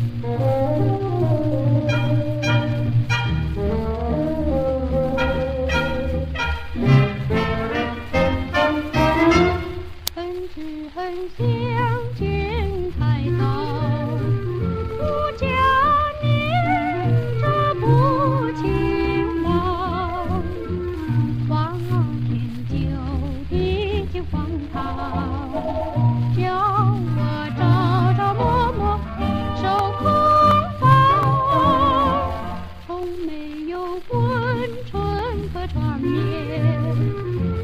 很想见太高，不叫你这不情望，荒天久地就荒唐，叫我朝朝暮暮受空房，从没有温春和长眠。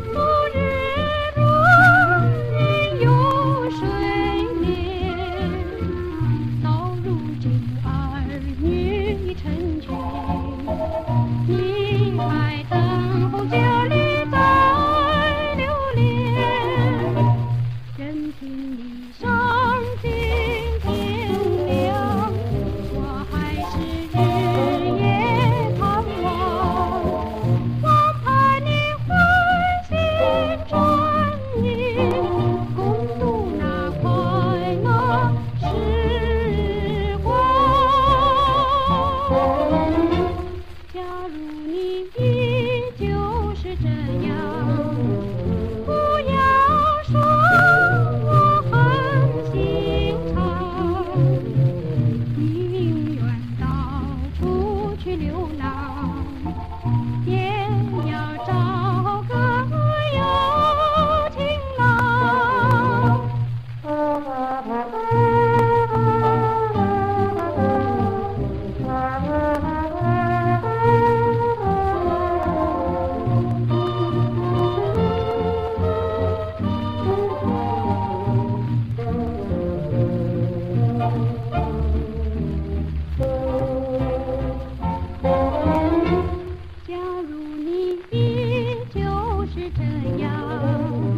你还等候家里在留恋，任凭你伤心天亮，我还是日夜盼望，我盼你欢欣转意，共度那快乐时光。假如你依旧是这样，不要说我很心肠，你宁愿到处去流浪，也要找个有情郎。假如你依旧是这样。